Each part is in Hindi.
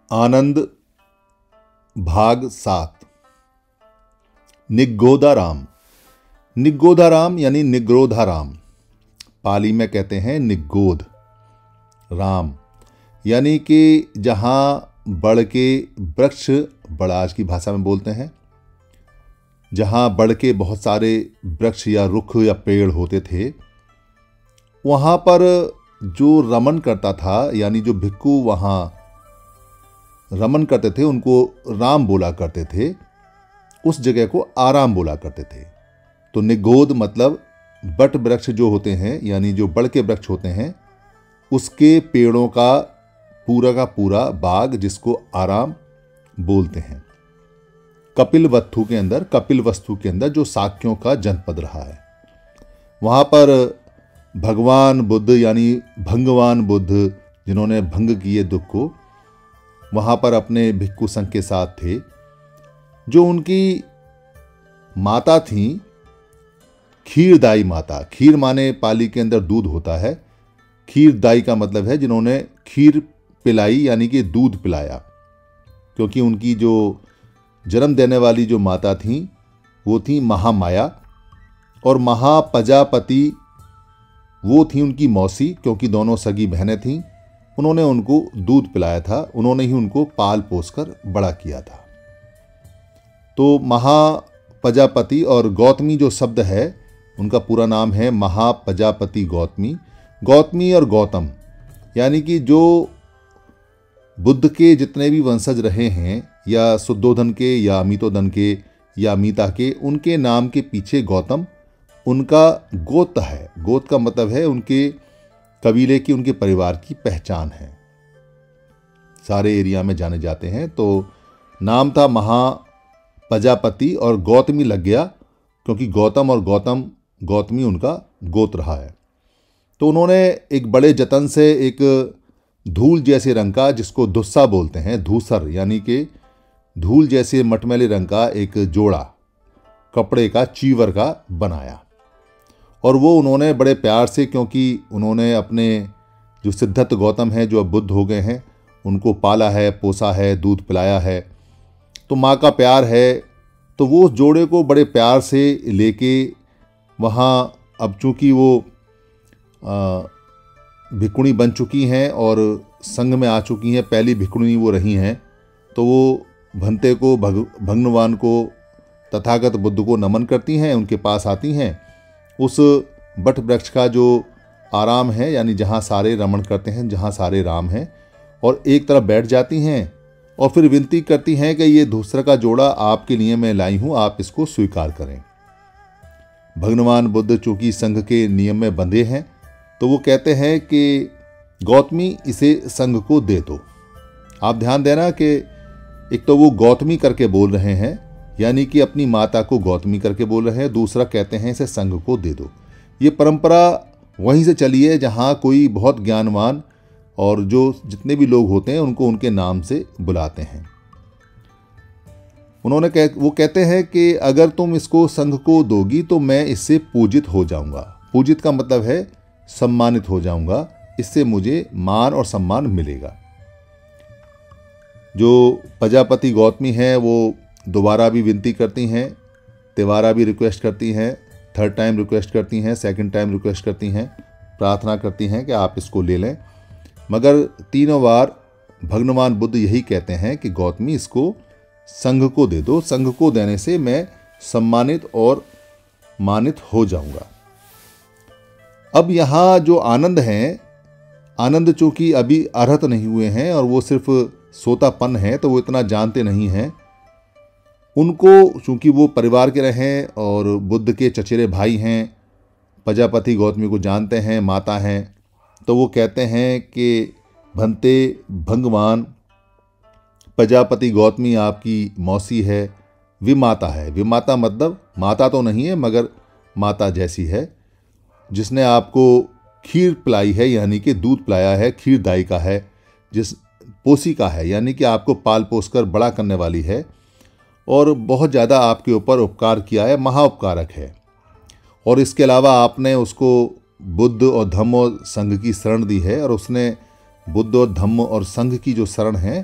आनंद भाग 7। निगोधाराम। निगोधाराम यानी निग्रोधाराम, पाली में कहते हैं निगोध राम, यानी कि जहाँ बड़ के वृक्ष, बड़ा आज की भाषा में बोलते हैं, जहाँ बड़ के बहुत सारे वृक्ष या रुख या पेड़ होते थे, वहाँ पर जो रमन करता था, यानी जो भिक्खु वहाँ रमन करते थे, उनको राम बोला करते थे, उस जगह को आराम बोला करते थे। तो निगोध मतलब बट वृक्ष जो होते हैं, यानी जो बड़ के वृक्ष होते हैं, उसके पेड़ों का पूरा बाग, जिसको आराम बोलते हैं। कपिलवस्तु के अंदर जो शाक्यों का जनपद रहा है, वहाँ पर भगवान बुद्ध यानी भंगवान बुद्ध, जिन्होंने भंग किए दुख को, वहाँ पर अपने भिक्खु संघ के साथ थे। जो उनकी माता थी खीरदाई माता, खीर माने पाली के अंदर दूध होता है, खीरदाई का मतलब है जिन्होंने खीर पिलाई, यानी कि दूध पिलाया। क्योंकि उनकी जो जन्म देने वाली जो माता थी वो थी महामाया, और महाप्रजापति वो थी उनकी मौसी, क्योंकि दोनों सगी बहनें थीं। उन्होंने उनको दूध पिलाया था, उन्होंने ही उनको पाल पोस कर बड़ा किया था। तो महाप्रजापति और गौतमी जो शब्द है, उनका पूरा नाम है महाप्रजापति गौतमी। गौतमी और गौतम, यानी कि जो बुद्ध के जितने भी वंशज रहे हैं, या शुद्धोधन के या अमितोधन के या अमिता के, उनके नाम के पीछे गौतम उनका गोत्र है। गोत्र का मतलब है उनके कबीले की, उनके परिवार की पहचान है, सारे एरिया में जाने जाते हैं। तो नाम था महाप्रजापति और गौतमी लग गया, क्योंकि गौतम और गौतमी उनका गोत्र रहा है। तो उन्होंने एक बड़े जतन से एक धूल जैसे रंग का, जिसको दुस्सा बोलते हैं, धूसर यानी कि धूल जैसे मटमैले रंग का एक जोड़ा कपड़े का, चीवर का बनाया। और वो उन्होंने बड़े प्यार से, क्योंकि उन्होंने अपने जो सिद्धत गौतम हैं, जो अब बुद्ध हो गए हैं, उनको पाला है, पोसा है, दूध पिलाया है, तो माँ का प्यार है। तो वो जोड़े को बड़े प्यार से लेके वहाँ, अब चूँकि वो भिक्खुणी बन चुकी हैं और संघ में आ चुकी हैं, पहली भिक्खुणी वो रही हैं, तो वो भंते को, भगवान को, तथागत बुद्ध को नमन करती हैं, उनके पास आती हैं। उस बट वृक्ष का जो आराम है, यानी जहाँ सारे रमण करते हैं, जहाँ सारे राम हैं, और एक तरफ बैठ जाती हैं और फिर विनती करती हैं कि ये दूसरा का जोड़ा आपके लिए मैं लाई हूँ, आप इसको स्वीकार करें। भगवान बुद्ध चूंकि संघ के नियम में बंधे हैं, तो वो कहते हैं कि गौतमी इसे संघ को दे दो। आप ध्यान देना कि एक तो वो गौतमी करके बोल रहे हैं, यानी कि अपनी माता को गौतमी करके बोल रहे हैं, दूसरा कहते हैं इसे संघ को दे दो। ये परंपरा वहीं से चली है जहाँ कोई बहुत ज्ञानवान और जो जितने भी लोग होते हैं उनको उनके नाम से बुलाते हैं। वो कहते हैं कि अगर तुम इसको संघ को दोगी तो मैं इससे पूजित हो जाऊंगा। पूजित का मतलब है सम्मानित हो जाऊंगा, इससे मुझे मान और सम्मान मिलेगा। जो प्रजापति गौतमी हैं वो दोबारा भी विनती करती हैं, तिवारा भी रिक्वेस्ट करती हैं, थर्ड टाइम रिक्वेस्ट करती हैं, सेकंड टाइम रिक्वेस्ट करती हैं, प्रार्थना करती हैं कि आप इसको ले लें। मगर तीनों बार भगवान बुद्ध यही कहते हैं कि गौतमी इसको संघ को दे दो, संघ को देने से मैं सम्मानित और मानित हो जाऊंगा। अब यहाँ जो आनंद हैं, आनंद चूंकि अभी अर्हत नहीं हुए हैं और वो सिर्फ सोतापन है, तो वो इतना जानते नहीं हैं। उनको चूंकि वो परिवार के रहें और बुद्ध के चचेरे भाई हैं, प्रजापति गौतमी को जानते हैं, माता हैं, तो वो कहते हैं कि भंते भगवान प्रजापति गौतमी आपकी मौसी है, विमाता है। विमाता मतलब माता तो नहीं है, मगर माता जैसी है, जिसने आपको खीर पिलाई है, यानी कि दूध पिलाया है, खीरदाई का है, जिस पोसी का है, यानी कि आपको पाल पोस कर बड़ा करने वाली है, और बहुत ज़्यादा आपके ऊपर उपकार किया है, महाउपकारक है। और इसके अलावा आपने उसको बुद्ध और धम्म और संघ की शरण दी है, और उसने बुद्ध और धम्म और संघ की जो शरण है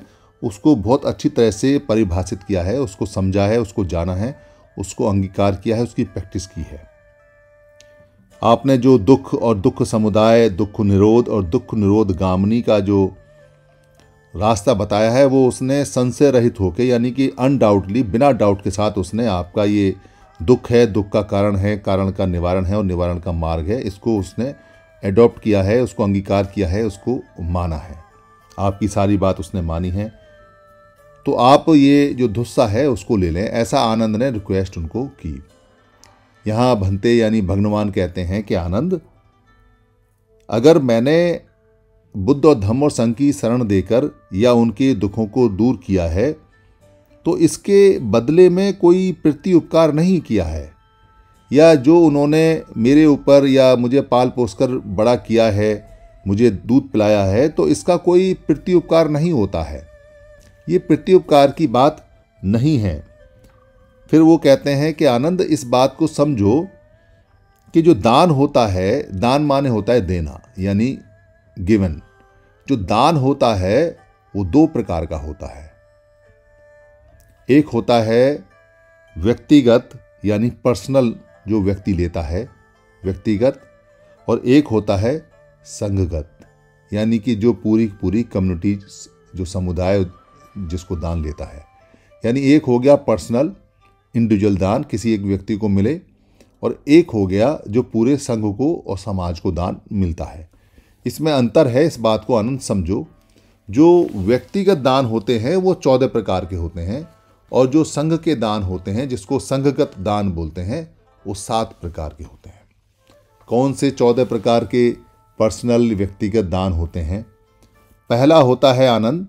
उसको बहुत अच्छी तरह से परिभाषित किया है, उसको समझा है, उसको जाना है, उसको अंगीकार किया है, उसकी प्रैक्टिस की है। आपने जो दुख और दुख समुदाय, दुख निरोध और दुख निरोध गामिनी का जो रास्ता बताया है वो उसने संशय रहित होकर, यानी कि अनडाउटली, बिना डाउट के साथ उसने आपका ये दुख है, दुख का कारण है, कारण का निवारण है और निवारण का मार्ग है, इसको उसने एडॉप्ट किया है, उसको अंगीकार किया है, उसको माना है। आपकी सारी बात उसने मानी है, तो आप ये जो धुस्सा है उसको ले लें, ऐसा आनंद ने रिक्वेस्ट उनको की। यहाँ भंते यानी भगवान कहते हैं कि आनंद, अगर मैंने बुद्ध और धम्म और संघ की शरण देकर या उनके दुखों को दूर किया है तो इसके बदले में कोई प्रति उपकार नहीं किया है, या जो उन्होंने मेरे ऊपर या मुझे पाल पोसकर बड़ा किया है, मुझे दूध पिलाया है, तो इसका कोई प्रति उपकार नहीं होता है, ये प्रति उपकार की बात नहीं है। फिर वो कहते हैं कि आनंद, इस बात को समझो कि जो दान होता है, दान माने होता है देना, यानी गिवन। जो दान होता है वो दो प्रकार का होता है। एक होता है व्यक्तिगत, यानी पर्सनल, जो व्यक्ति लेता है व्यक्तिगत, और एक होता है संघगत, यानी कि जो पूरी पूरी कम्युनिटी, जो समुदाय जिसको दान लेता है। यानी एक हो गया पर्सनल इंडिविजुअल दान, किसी एक व्यक्ति को मिले, और एक हो गया जो पूरे संघ को और समाज को दान मिलता है। इसमें अंतर है, इस बात को आनंद समझो। जो व्यक्तिगत दान होते हैं वो 14 प्रकार के होते हैं, और जो संघ के दान होते हैं, जिसको संघगत दान बोलते हैं, वो 7 प्रकार के होते हैं। कौन से 14 प्रकार के पर्सनल व्यक्तिगत दान होते हैं? पहला होता है आनंद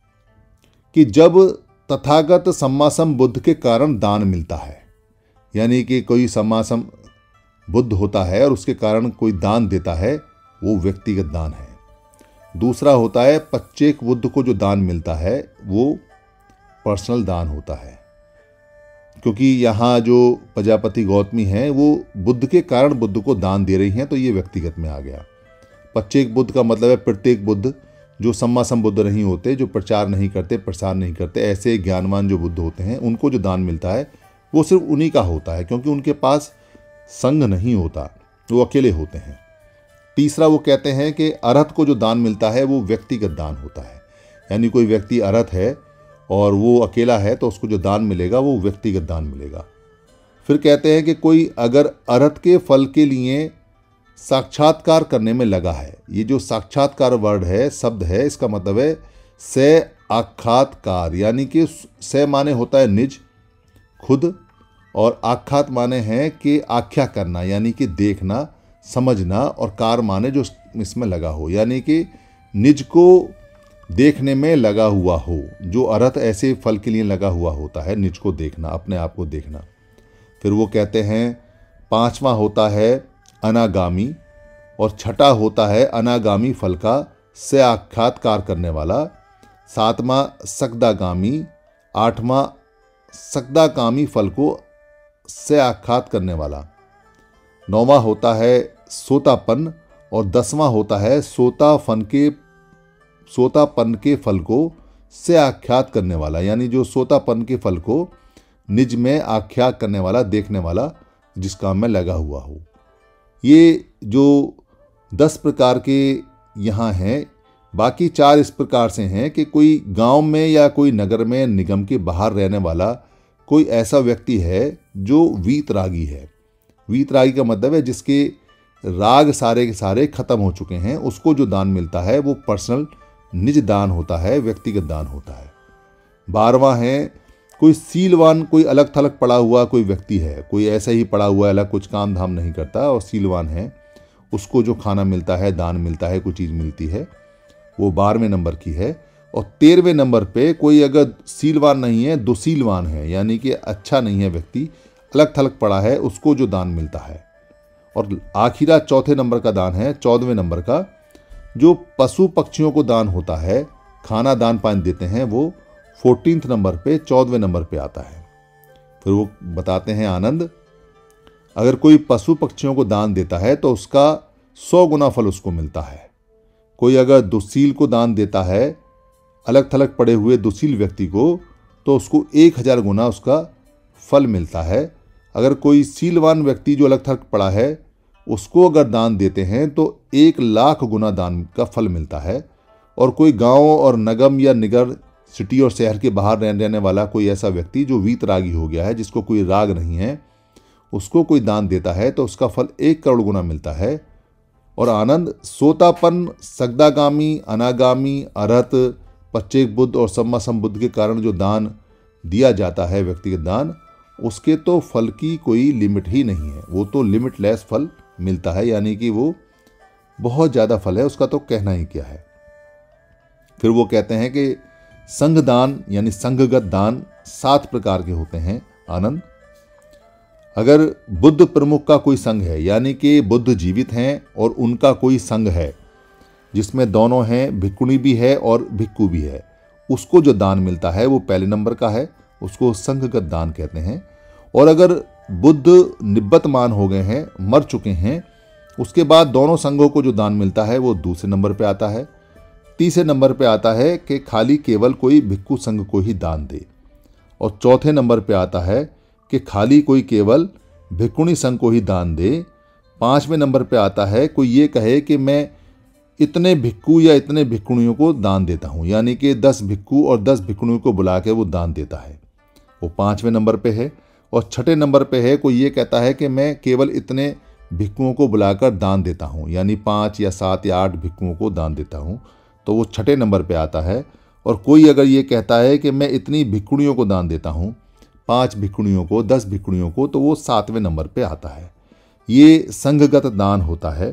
कि जब तथागत सम्मासम बुद्ध के कारण दान मिलता है, यानी कि कोई सम्मासम बुद्ध होता है और उसके कारण कोई दान देता है, वो व्यक्तिगत दान है। दूसरा होता है पच्चेक बुद्ध को जो दान मिलता है, वो पर्सनल दान होता है, क्योंकि यहाँ जो प्रजापति गौतमी हैं वो बुद्ध के कारण बुद्ध को दान दे रही हैं, तो ये व्यक्तिगत में आ गया। पच्चेक बुद्ध का मतलब है प्रत्येक बुद्ध, जो सम्मासम बुद्ध नहीं होते, जो प्रचार नहीं करते, प्रसार नहीं करते, ऐसे ज्ञानवान जो बुद्ध होते हैं, उनको जो दान मिलता है वो सिर्फ उन्हीं का होता है, क्योंकि उनके पास संघ नहीं होता, वो अकेले होते हैं। तीसरा वो कहते हैं कि अरहत को जो दान मिलता है वो व्यक्तिगत दान होता है, यानी कोई व्यक्ति अरहत है और वो अकेला है तो उसको जो दान मिलेगा वो व्यक्तिगत दान मिलेगा। फिर कहते हैं कि कोई अगर अरहत के फल के लिए साक्षात्कार करने में लगा है, ये जो साक्षात्कार वर्ड है, शब्द है, इसका मतलब है से आख्यातकार, यानी कि से माने होता है निज, खुद, और आख्यात माने हैं कि आख्या करना, यानी कि देखना, समझना, और कार माने जो इसमें लगा हो, यानी कि निज को देखने में लगा हुआ हो। जो अरहत ऐसे फल के लिए लगा हुआ होता है, निज को देखना, अपने आप को देखना। फिर वो कहते हैं पांचवा होता है अनागामी, और छठा होता है अनागामी फल का से आख्यातकार करने वाला। सातवां सकदागामी, आठवां सकदाकामी फल को से आख्यात करने वाला। नौवां होता है सोतापन, और 10वां होता है सोतापन के फल को से आख्यात करने वाला, यानी जो सोतापन के फल को निज में आख्या करने वाला, देखने वाला, जिस काम में लगा हुआ हो। ये जो 10 प्रकार के यहाँ हैं। बाकी 4 इस प्रकार से हैं कि कोई गांव में या कोई नगर में निगम के बाहर रहने वाला कोई ऐसा व्यक्ति है जो वीतरागी है। वीतरागी का मतलब है जिसके राग सारे के सारे खत्म हो चुके हैं, उसको जो दान मिलता है वो पर्सनल निज दान होता है, व्यक्तिगत दान होता है। 12वां है कोई सीलवान, कोई अलग थलग पड़ा हुआ कोई व्यक्ति है, कोई ऐसा ही पड़ा हुआ है, अलग कुछ काम धाम नहीं करता और सीलवान है, उसको जो खाना मिलता है, दान मिलता है, कोई चीज़ मिलती है, वो 12वें नंबर की है। और 13वें नंबर पे कोई अगर सीलवान नहीं है, दुशीलवान है, यानी कि अच्छा नहीं है व्यक्ति, अलग थलग पड़ा है, उसको जो दान मिलता है। और आखिरा 4थे नंबर का दान है, 14वें नंबर का, जो पशु पक्षियों को दान होता है, खाना दान पानी देते हैं, वो 14th नंबर पे, 14वें नंबर पे आता है। फिर वो बताते हैं आनंद, अगर कोई पशु पक्षियों को दान देता है तो उसका 100 गुना फल उसको मिलता है। कोई अगर दुशील को दान देता है, अलग थलग पड़े हुए दुशील व्यक्ति को, तो उसको 1000 गुना उसका फल मिलता है। अगर कोई सीलवान व्यक्ति जो अलग थलग पड़ा है उसको अगर दान देते हैं तो 1,00,000 गुना दान का फल मिलता है। और कोई गांव और नगम या निगर, सिटी और शहर के बाहर रहने वाला कोई ऐसा व्यक्ति जो वीतरागी हो गया है, जिसको कोई राग नहीं है, उसको कोई दान देता है तो उसका फल 1 करोड़ गुना मिलता है। और आनंद, सोतापन, सगदागामी, अनागामी, अरहत, पच्चेक बुद्ध और सम्मा संबुद्ध के कारण जो दान दिया जाता है, व्यक्तिगत दान, उसके तो फल की कोई लिमिट ही नहीं है। वो तो लिमिटलेस फल मिलता है, यानी कि वो बहुत ज़्यादा फल है, उसका तो कहना ही क्या है। फिर वो कहते हैं कि संघ दान यानी संघगत दान 7 प्रकार के होते हैं। आनंद, अगर बुद्ध प्रमुख का कोई संघ है, यानी कि बुद्ध जीवित हैं और उनका कोई संघ है जिसमें दोनों हैं, भिक्षुणी भी है और भिक्षु भी है, उसको जो दान मिलता है वो पहले नंबर का है, उसको संघगत दान कहते हैं। और अगर बुद्ध निब्बतमान हो गए हैं, मर चुके हैं, उसके बाद दोनों संघों को जो दान मिलता है वो दूसरे नंबर पे आता है। तीसरे नंबर पे आता है कि खाली केवल कोई भिक्षु संघ को ही दान दे। और चौथे नंबर पे आता है कि खाली कोई केवल भिक्षुणी संघ को ही दान दे। 5वें नंबर पे आता है कोई ये कहे कि मैं इतने भिक्षु या इतने भिक्षुणियों को दान देता हूँ, यानी कि 10 भिक्षु और 10 भिक्षुणियों को बुला के वो दान देता है, वो 5वें नंबर पे है। और 6ठे नंबर पे है कोई ये कहता है कि मैं केवल इतने भिक्षुओं को बुलाकर दान देता हूँ, यानी 5 या 7 या 8 भिक्षुओं को दान देता हूँ, तो वो 6ठे नंबर पे आता है। और कोई अगर ये कहता है कि मैं इतनी भिक्षुणियों को दान देता हूँ, 5 भिक्षुणियों को, 10 भिक्षुणियों को, तो वो 7वें नंबर पे आता है। ये संघगत दान होता है।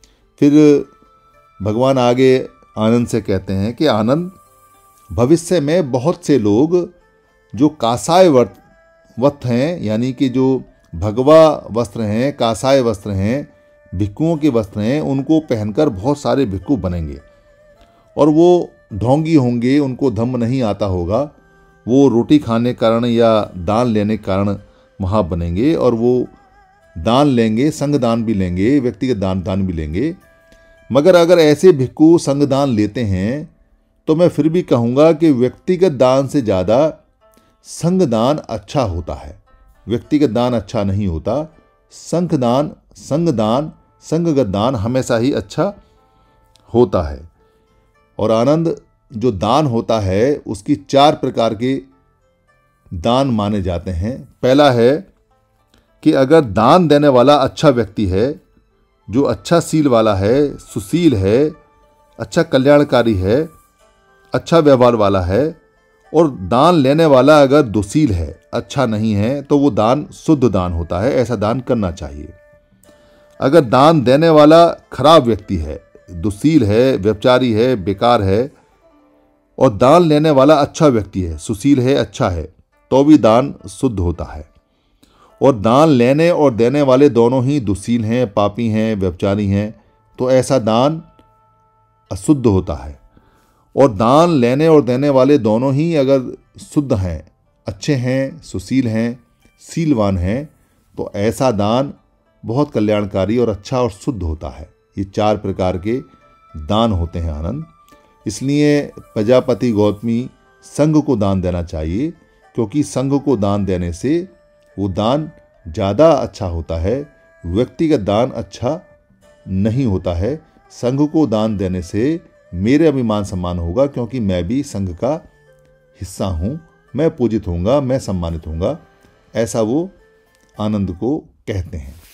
फिर भगवान आगे आनंद से कहते हैं कि आनंद, भविष्य में बहुत से लोग जो कासाय वस्त्र हैं, यानी कि जो भगवा वस्त्र हैं, कासाय वस्त्र हैं, भिक्षुओं के वस्त्र हैं, उनको पहनकर बहुत सारे भिक्षु बनेंगे। और वो ढोंगी होंगे, उनको धम्म नहीं आता होगा, वो रोटी खाने के कारण या दान लेने के कारण वहाँ बनेंगे। और वो दान लेंगे, संघ दान भी लेंगे, व्यक्तिगत दान भी लेंगे। मगर अगर ऐसे भिक्षु संघ दान लेते हैं तो मैं फिर भी कहूँगा कि व्यक्तिगत दान से ज़्यादा संघ दान अच्छा होता है। व्यक्तिगत दान अच्छा नहीं होता। संघ दान, संघगत दान हमेशा ही अच्छा होता है। और आनंद, जो दान होता है उसकी 4 प्रकार के दान माने जाते हैं। पहला है कि अगर दान देने वाला अच्छा व्यक्ति है, जो अच्छा सील वाला है, सुशील है, अच्छा कल्याणकारी है, अच्छा व्यवहार वाला है, और दान लेने वाला अगर दुशील है, अच्छा नहीं है, तो वो दान शुद्ध दान होता है, ऐसा दान करना चाहिए। अगर दान देने वाला खराब व्यक्ति है, दुशील है, व्यभिचारी है, बेकार है, और दान लेने वाला अच्छा व्यक्ति है, सुशील है, अच्छा है, तो भी दान शुद्ध होता है। और दान लेने और देने वाले दोनों ही दुशील हैं, पापी हैं, व्यभिचारी हैं, तो ऐसा दान अशुद्ध होता है। और दान लेने और देने वाले दोनों ही अगर शुद्ध हैं, अच्छे हैं, सुशील हैं, सीलवान हैं, तो ऐसा दान बहुत कल्याणकारी और अच्छा और शुद्ध होता है। ये 4 प्रकार के दान होते हैं आनंद। इसलिए प्रजापति गौतमी संघ को दान देना चाहिए, क्योंकि संघ को दान देने से वो दान ज़्यादा अच्छा होता है। व्यक्तिगत दान अच्छा नहीं होता है। संघ को दान देने से मेरे अभिमान सम्मान होगा, क्योंकि मैं भी संघ का हिस्सा हूँ, मैं पूजित होऊंगा, मैं सम्मानित होऊंगा, ऐसा वो आनंद को कहते हैं।